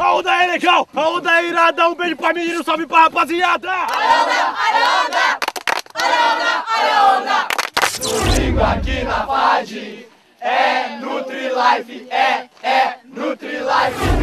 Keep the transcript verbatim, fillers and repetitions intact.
A onda é legal, a onda é irada. Um beijo pra menino, salve pra rapaziada. Olha a onda, olha a onda, olha a onda, olha a onda. Domingo aqui na F A D é Nutrilife, é, é Nutrilife.